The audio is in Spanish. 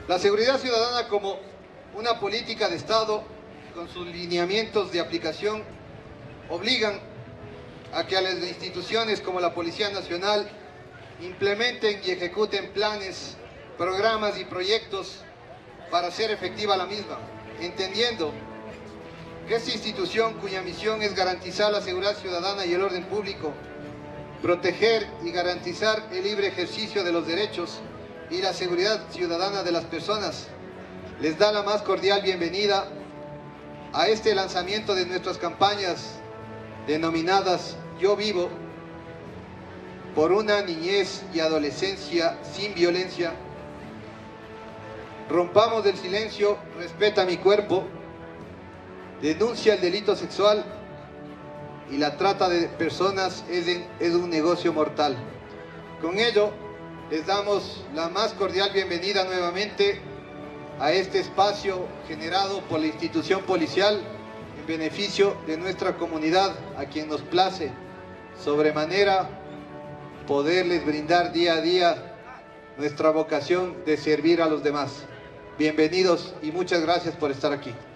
La seguridad ciudadana como una política de Estado con sus lineamientos de aplicación obligan a que a las instituciones como la Policía Nacional implementen y ejecuten planes, programas y proyectos para hacer efectiva la misma, entendiendo que esta institución cuya misión es garantizar la seguridad ciudadana y el orden público, proteger y garantizar el libre ejercicio de los derechos y la seguridad ciudadana de las personas, les da la más cordial bienvenida a este lanzamiento de nuestras campañas denominadas Yo Vivo por una niñez y adolescencia sin violencia. Rompamos el silencio, respeta mi cuerpo, denuncia el delito sexual y la trata de personas es un negocio mortal. Con ello, les damos la más cordial bienvenida nuevamente a este espacio generado por la institución policial en beneficio de nuestra comunidad, a quien nos place sobremanera poderles brindar día a día nuestra vocación de servir a los demás. Bienvenidos y muchas gracias por estar aquí.